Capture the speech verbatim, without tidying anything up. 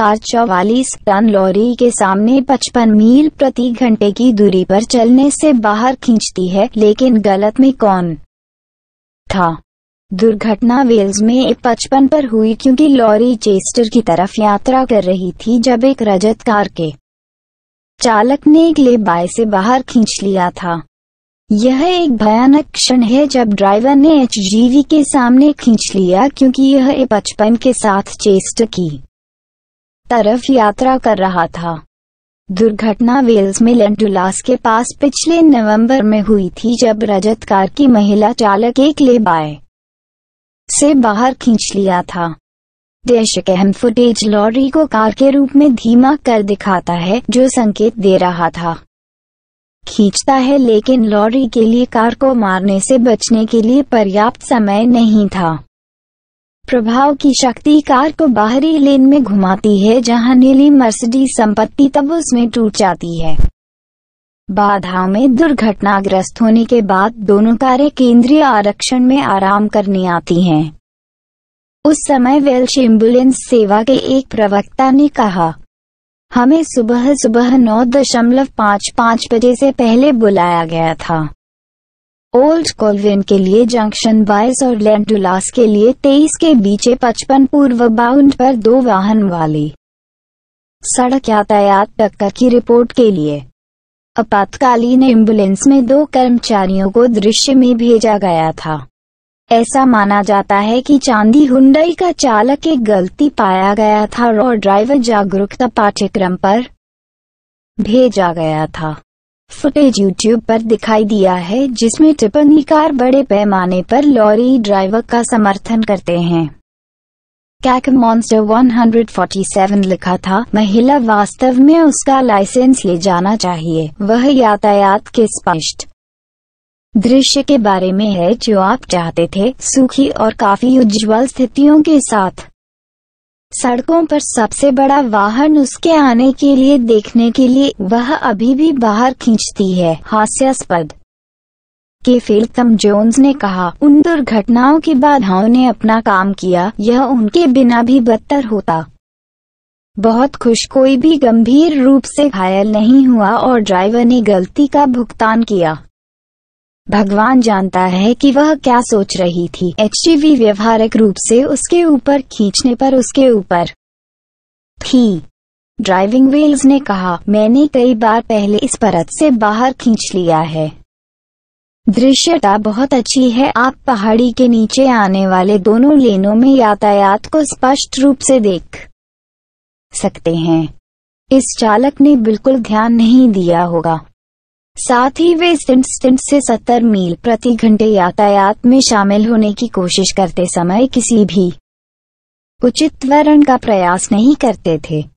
Car चौवालीस ton lorry के सामने पचपन मील प्रति घंटे की दूरी पर चलने से बाहर खींचती है, लेकिन गलत में कौन था? दुर्घटना वेल्स में पचपन पर हुई क्योंकि लॉरी चेस्टर की तरफ यात्रा कर रही थी जब एक रजत कार के चालक ने एक ले बाय से बाहर खींच लिया था। यह एक भयानक क्षण है जब ड्राइवर ने एचजीवी के सामने खींच लिया क्योंकि यह पचपन के साथ चेस्टर की तरफ यात्रा कर रहा था। दुर्घटना वेल्स में लैंडुलास के पास पिछले नवंबर में हुई थी जब रजत कार की महिला चालक एक ले बाय से बाहर खींच लिया था। डैशकैम फुटेज लॉरी को कार के रूप में धीमा कर दिखाता है, जो संकेत दे रहा था खींचता है, लेकिन लॉरी के लिए कार को मारने से बचने के लिए पर्याप्त समय नहीं था। प्रभाव की शक्ति कार को बाहरी लेन में घुमाती है जहां नीली मर्सिडीज संपत्ति तब उसमें टूट जाती है। बाधाओं में दुर्घटनाग्रस्त होने के बाद दोनों कारें केंद्रीय आरक्षण में आराम करने आती हैं। उस समय वेल्श एम्बुलेंस सेवा के एक प्रवक्ता ने कहा, हमें सुबह सुबह नौ दशमलव पाँच पाँच बजे से पहले बुलाया गया था। ओल्ड कोलविन के लिए जंक्शन बाईस और लैंडुलास के लिए तेईस के बीच पचपन पूर्व बाउंड पर दो वाहन वाली सड़क यातायात टक्कर की रिपोर्ट के लिए आपातकालीन एम्बुलेंस में दो कर्मचारियों को दृश्य में भेजा गया था। ऐसा माना जाता है कि चांदी हुंडई का चालक एक गलती पाया गया था और ड्राइवर जागरूकता पाठ्यक्रम पर भेजा गया था। फुटेज यूट्यूब पर दिखाई दिया है जिसमें टिप्पणीकार बड़े पैमाने पर लॉरी ड्राइवर का समर्थन करते हैं। कैक मॉन्स्टर एक सौ सैंतालीस लिखा था, महिला वास्तव में उसका लाइसेंस ले जाना चाहिए। वह यातायात के स्पष्ट दृश्य के बारे में है जो आप चाहते थे, सूखी और काफी उज्ज्वल स्थितियों के साथ। सड़कों पर सबसे बड़ा वाहन उसके आने के लिए देखने के लिए वह अभी भी बाहर खींचती है। हास्यास्पद के फिल्म जोन्स ने कहा, उन दुर्घटनाओं की बाधाओं ने अपना काम किया, यह उनके बिना भी बदतर होता। बहुत खुश, कोई भी गंभीर रूप से घायल नहीं हुआ और ड्राइवर ने गलती का भुगतान किया। भगवान जानता है कि वह क्या सोच रही थी। एचजीवी व्यवहारिक रूप से उसके ऊपर खींचने पर उसके ऊपर थी। ड्राइविंग वेल्स ने कहा, मैंने कई बार पहले इस परत से बाहर खींच लिया है। दृश्यता बहुत अच्छी है, आप पहाड़ी के नीचे आने वाले दोनों लेनों में यातायात को स्पष्ट रूप से देख सकते हैं। इस चालक ने बिल्कुल ध्यान नहीं दिया होगा। साथ ही वे स्टिंट स्टिंट से सत्तर मील प्रति घंटे यातायात में शामिल होने की कोशिश करते समय किसी भी उचित त्वरण का प्रयास नहीं करते थे।